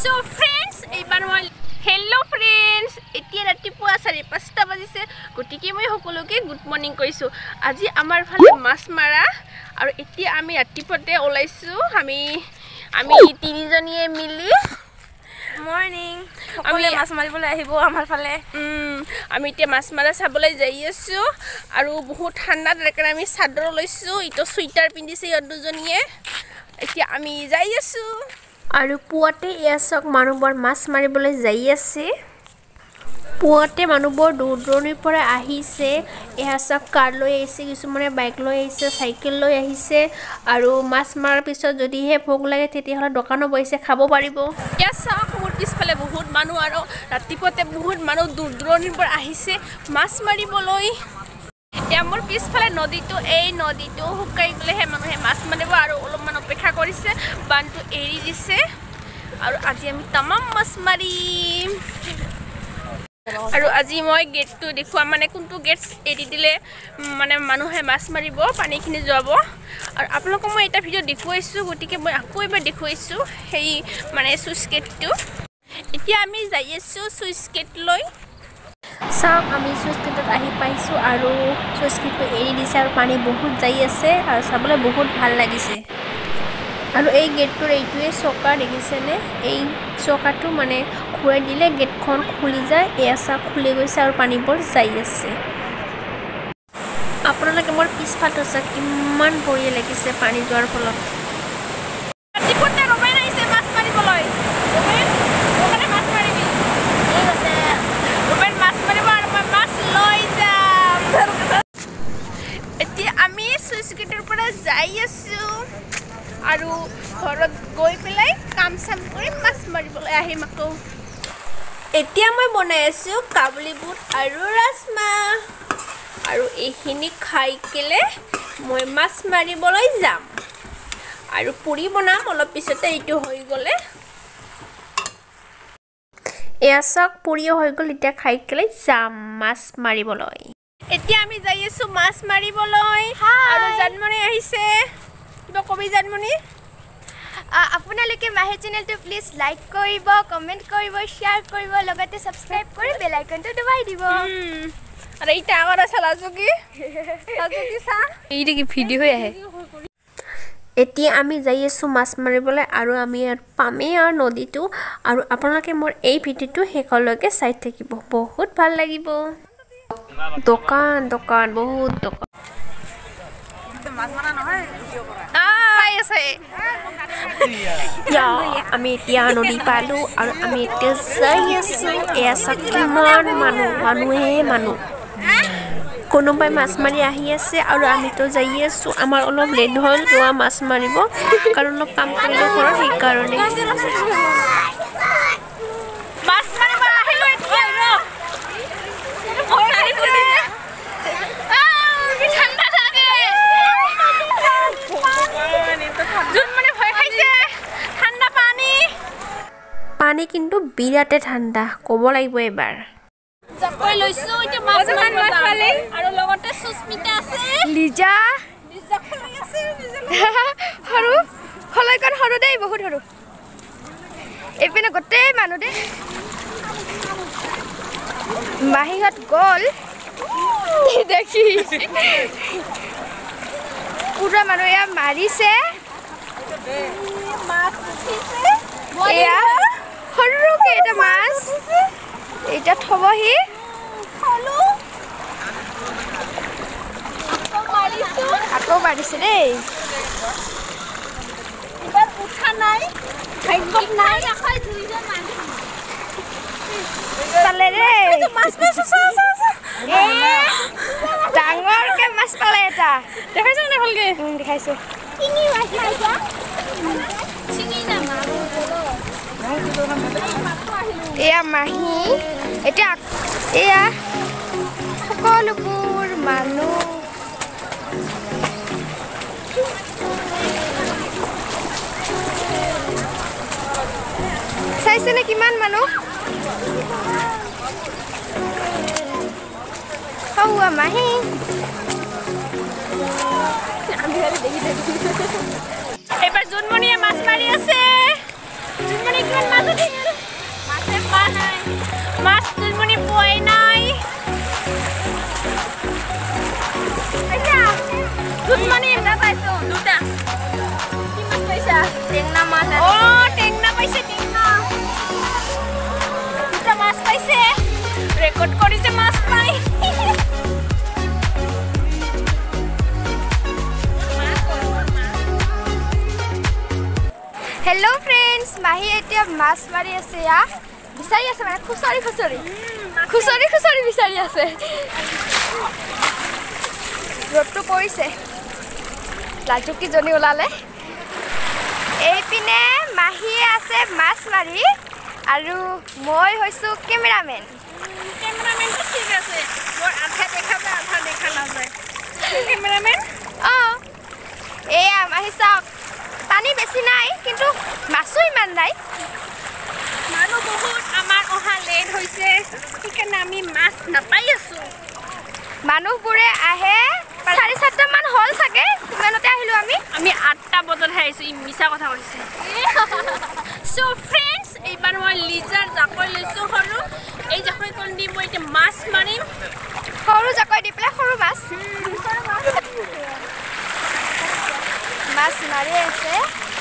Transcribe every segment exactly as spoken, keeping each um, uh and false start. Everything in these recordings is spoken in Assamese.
So friends, এইবাৰ মই hello friends, এতিয়া ৰাতিপুৱা চাৰে পাঁচটা বাজিছে গটিকে মই সকলোকে গুড মৰ্নিং কৈছো। আজি আমাৰ ফালে মাছ মাৰা আৰু এতিয়া আমি ৰাতিপুৱাতে ওলাইছো আমি আমি তিনিজনীয়ে মিলি মৰ্নিং সকলোৱে মাছ মাৰিবলৈ আহিব আমাৰ ফালে। উম আমি এতিয়া মাছ মাৰা চাবলৈ যাই আছো আৰু বহুত ঠাণ্ডা কাৰণে আমি চাদৰ লৈছো ইটো সুইটাৰ পিন্ধিছে ইহঁত দুজনীয়ে এতিয়া আমি যাই আছো আৰু পুৱাতে ইয়াছক মানুহবোৰ মাছ মাৰিবলৈ যাই আছে পুৱাতে মানুহবোৰ দূৰ দূৰণিৰ পৰা আহিছে ইয়াছক কাৰ লৈ আহিছে কিছুমানে বাইক লৈ আহিছে সাইকেল লৈ আহিছে আৰু মাছ মাৰাৰ পিছত যদিহে ভোক লাগে তেতিয়াহলে দোকানত বহিছে খাব পাৰিব ইয়াছক মোৰ পিছফালে বহুত মানুহ আৰু ৰাতিপুৱাতে বহুত মানুহ দূৰ দূৰণিৰ পৰা আহিছে মাছ মাৰিবলৈ এতিয়া মোৰ পিছফালে নদীটো এই নদীটো শুকাই গলেহে মানুহে মাছ মাৰিব আৰু অলপমান অপেক্ষা কৰিছে বানটো এৰি দিছে আৰু আজি আমি তামাম মাছ মাৰিম আৰু আজি মই গেটটো দেখুৱা মানে কোনটো গেট এৰি দিলে মানে মানুহে মাছ মাৰিব পানীখিনি যাব আৰু আপোনালোকক মই এটা ভিডিঅ' দেখুৱাইছোঁ গতিকে মই আকৌ এবাৰ দেখুৱাইছোঁ সেই মানে চুইচ গেটটো এতিয়া আমি যাই আছোঁ চুইচ গেট লৈ চাওক আমি চুইচ গেটত আহি পাইছোঁ আৰু চুইচ গেটটো এৰি দিছে আৰু পানী বহুত যাই আছে আৰু চাবলৈ বহুত ভাল লাগিছে আৰু এই গেটটোৰ এইটোৱে চকা দেখিছেনে এই চকাটো মানে ঘূৰাই দিলে গেটখন খুলি যায় এয়া চাওক খুলি গৈছে আৰু পানীবোৰ যাই আছে আপোনালোকে মোৰ পিছফালটো চাওক কিমান বঢ়িয়া লাগিছে পানী যোৱাৰ ফলত ৰাতিপুৱাতে ৰমেন আহিছে মাছ মাৰিবলৈ ৰমেন ৰমেনে মাছ মাৰিবি ঠিক আছে ৰমেন মাছ মাৰিব আৰু মই মাছ লৈ যাম এতিয়া আমি চুইচ গেটৰ পৰা যাই আছোঁ আৰু ঘৰত গৈ পেলাই কাম চাম কৰি মাছ মাৰিবলৈ আহিম আকৌ এতিয়া মই বনাই আছোঁ কাবুলী বুট আৰু ৰাজমাহ আৰু এইখিনি খাই কেলে মই মাছ মাৰিবলৈ যাম আৰু পুৰি বনাম অলপ পিছতে এইটো হৈ গ'লে এয়া চাওক পুৰিও হৈ গ'ল এতিয়া খাই কেলে যাম মাছ মাৰিবলৈ এতিয়া আমি যাই আছোঁ মাছ মাৰিবলৈ আৰু জানমণি আহিছে কিবা কবি জানমণি আপোনালোকে মাহে চেনেলটো প্লিজ লাইক কৰিব কমেণ্ট কৰিব শ্বেয়াৰ কৰিব লগতে সাবস্ক্ৰাইব কৰি বেল আইকনটো দবাই দিব আৰু এইটা আগৰ চালাজুকি চালাজুকি চা এইটা কি ভিডিঅ হৈ আহে এতিয়া আমি যাই আছোঁ মাছ মাৰিবলৈ আৰু আমি পামেই আৰু নদীটো আৰু আপোনালোকে মোৰ এই ভিডিঅ'টো শেষলৈকে চাই থাকিব বহুত ভাল লাগিব দোকান দোকান বহুত দোকান মাছ মাৰা নহয় ভিডিঅ' কৰা আই আছে ইয়া আমি এতিয়া নদী পালো আৰু আমি এতিয়া যাই আছোঁ এয়া চাওক কিমান মানুহ মানুহে মানুহ কোনোবাই মাছ মাৰি আহি আছে আৰু আমিতো যাই আছোঁ আমাৰ অলপ লেট হ'ল যোৱা মাছ মাৰিব কাৰণ অলপ কাম কৰিলোঁ ঘৰত সেইকাৰণে মাছ মাৰিব আহিলোঁ এতিয়া ঠাণ্ডা লাগে যোন মানে ভয় খাইছে ঠাণ্ডা পানী পানী কিন্তু বিৰাটে ঠাণ্ডা ক'ব লাগিব এবাৰ জাকৈ লৈছো এতিয়া মাছ মাৰিব যাম আৰু লগতে সুস্মিতা আছে লিজা লিজা খলাই আছে হৰু খলাইকন হৰু দেই বহুত হৰু এপিনে গতে মানুহ দে মাহিহত গল দেখি পুৰা মানুহ এয়া মাৰিছে মাছ উঠিছে এয়া সৰুকে এটা মাছ এটা থবহি হলো মাৰিছো আকৌ মাৰিছে দেই এবাৰ উঠা নাই ভাগ্যত নাই আখাই দুইজন মানুহ পালে ৰে মাছ মাছ এ ডাঙৰকে মাছ পালে এটা দেখাইছ নে ভালকে দেখাইছো কিনি মাছ পাইছা চিনি না মাৰো এয়া মাহী এতিয়া এয়া সকলোবোৰ মানুহ চাইছেনে কিমান মানুহ হৌৱা মাহী এইবাৰ জোনমণিয়ে মাছ মাৰি আছে জুনমণি কিমান মাছ উঠিল মাছে পোৱা নাই মাছ জুনমণি পোৱাই নাই জুনমণি এটা পাইছো দুটা কি মাছ পাইছা টেংনা মাছ অ টেংনা পাইছে টেংনা দুটা মাছ পাইছে ৰেকৰ্ড কৰিছে মাছ পাই হেল্ল' ফ্ৰেণ্ডছ মাহী এতিয়া মাছ মাৰি আছে ইয়া বিচাৰি আছে মানে খুচৰি খুচৰি খুচৰি খুচৰি বিচাৰি আছে ৰ'দটো পৰিছে লাজুকীজনী ওলালে এইপিনে মাহীয়ে আছে মাছ মাৰি আৰু মই হৈছোঁ কেমেৰামেন কেমেৰামেনটো ঠিক আছে মোৰ আধা দেখা যায় আধা দেখা নাযায় কেমেৰামেন অঁ এয়া মাহী চাওক পানী বেছি নাই কিন্তু মাছো ইমান নাই মানুহ বহুত আমাৰ অহা লেট হৈছে সেইকাৰণে আমি মাছ নাপাই আছোঁ মানুহবোৰে আহে চাৰি সাতটামান হ'ল চাগে সিমানতে আহিলোঁ আমি আমি আঠটা বজাতহে আহিছোঁ ই মিছা কথা কৈছে চ' ফ্ৰেণ্ডছ এইবাৰ মই লিজাৰ জাকৈ লৈছোঁ সৰু এই জাকৈখন দি মই এতিয়া মাছ মাৰিম সৰু জাকৈ দি পেলাই সৰু মাছ মাছ মাৰি আছে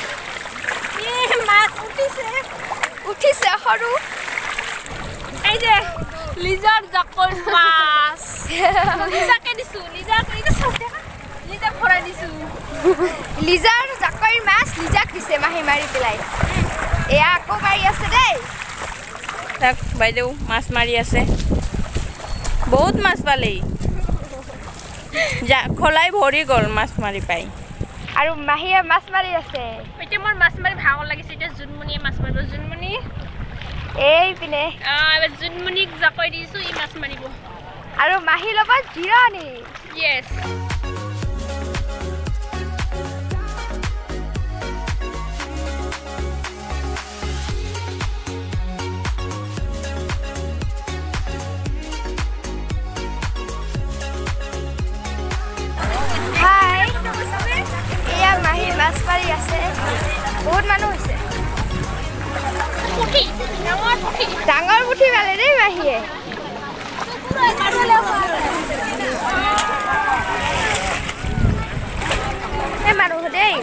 মাছ উঠিছে উঠিছে সৰু এই যে লিজাৰ জাকৈ মাছ লিজাকে দিছোঁ লিজাক লিজাক ভৰাই দিছোঁ লিজাৰ জাকৈৰ মাছ লিজাক দিছে মাহী মাৰি পেলাই এয়া আকৌ মাৰি আছে দেই তাক বাইদেউ মাছ মাৰি আছে বহুত মাছ পালেই খোলাই ভৰি গ'ল মাছ মাৰি পাই আৰু মাহীয়ে মাছ মাৰি আছে এতিয়া মোৰ মাছ মাৰি ভাগৰ লাগিছে এতিয়া জুনমণিয়ে মাছ মাৰিব জুনমণি এইপিনে জুনমণিক জাকৈ দিছোঁ ই মাছ মাৰিব আৰু মাহীৰ লগত জিৰণি য়েছ হাই এয়া মাহী মাছ মাৰি আছে বহুত মানুহ হৈছে ডাঙৰ পুঠি পালে দেই মাহীয়ে এই মানুহ দেই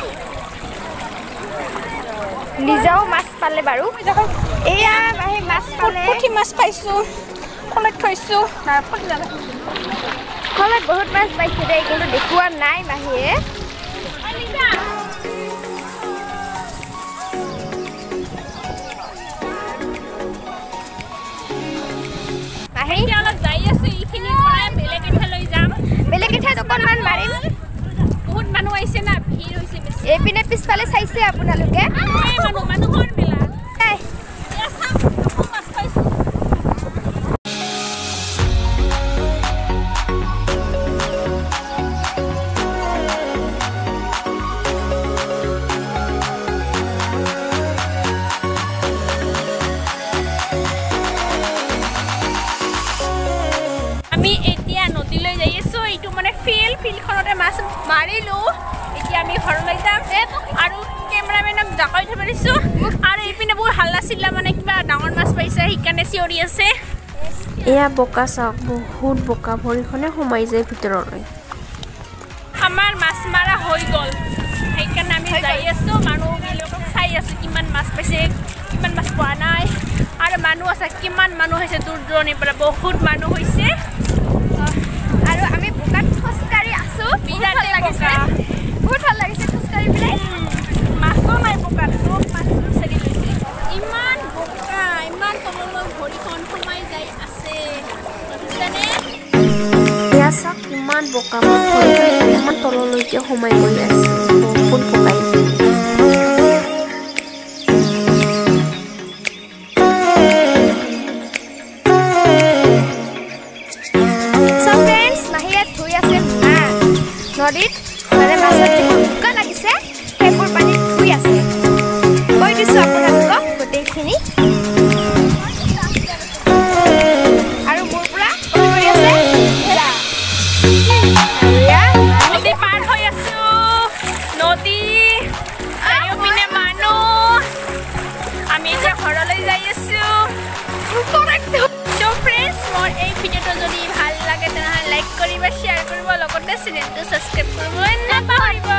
লিজাও মাছ পালে বাৰু এয়া মাহী মাছ পালে পুঠি মাছ পাইছোঁ কলত থৈছোঁ কলত বহুত মাছ পাইছে দেই কিন্তু দেখুওৱা নাই মাহীয়ে অলপ যাই আছে এইখিনিৰ পৰাই বেলেগ এঠাইলৈ যাম বেলেগ এঠাইত অকণমান মাৰিম বহুত মানুহ আহিছে না ভিৰ হৈছে বেছি এইপিনে পিছফালে চাইছে আপোনালোকে মানুহ মানুহৰ মেলা মাছ পাইছোঁ আমি এতিয়া নদীলৈ যাই আছোঁ এইটো মানে ফিল্ড ফিল্ডখনতে মাছ মাৰিলোঁ এতিয়া আমি ঘৰলৈ যাম আৰু কেমেৰামেনক জাকৈ থৈ পাৰিছোঁ আৰু এইপিনে বহুত হাল্লা চিল্লা মানে কিবা ডাঙৰ মাছ পাইছে সেইকাৰণে চিঞৰি আছে এয়া বোকা চাওক বহুত বোকা ভৰিখনে সোমাই যায় ভিতৰলৈ আমাৰ মাছ মাৰা হৈ গ'ল সেইকাৰণে আমি যাই আছোঁ মানুহবিলাকক চাই আছোঁ কিমান মাছ পাইছে কিমান মাছ পোৱা নাই আৰু মানুহ আছে কিমান মানুহ হৈছে দূৰ দূৰণিৰ পৰা বহুত মানুহ হৈছে আৰু আমি বোকাত খোজকাঢ়ি আছোঁ বিৰাট ভাল লাগিছে বহুত ভাল লাগিছে খোজকাঢ়ি পেলাই মাছো নাই বোকাত চব মাছ বিচাৰি লৈছে ইমান বোকা ইমান তললৈ ভৰিখন সোমাই যাই আছে দেখিছেনে এয়া চাওক কিমান বোকা ইমান তললৈকে সোমাই গৈ আছে বহুত বোকাই নদীত মানে মাছত বোকা লাগিছে সেইবোৰ পানীত ধুই আছে কৈ দিছোঁ আপোনালোকক গোটেইখিনি আৰু মোৰ পৰা কৰি আছে নদী পাৰ হৈ আছোঁ নদী চাৰিওপিনে মানুহ ঘৰলৈ যাই আছো সো ফ্ৰেণ্ডছ মোৰ এই ভিডিঅ'টো যদি ভাল লাগে তেনেহ'লে লাইক কৰিব শ্বেয়াৰ কৰিব লগতে চেনেলটো ছাবস্ক্ৰাইব কৰিব নাপাহৰিব